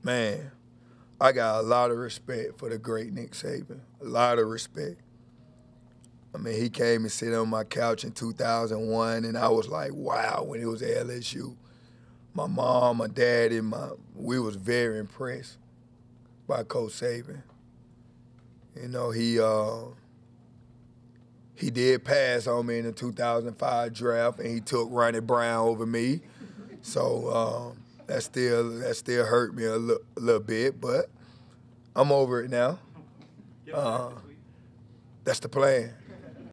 Man, I got a lot of respect for the great Nick Saban. A lot of respect. I mean, he came and sit on my couch in 2001, and I was like, wow, when it was at LSU. My mom, my dad, and we was very impressed by Coach Saban. You know, he did pass on me in the 2005 draft, and he took Ronnie Brown over me. So that still hurt me a little bit, but I'm over it now. That's the plan.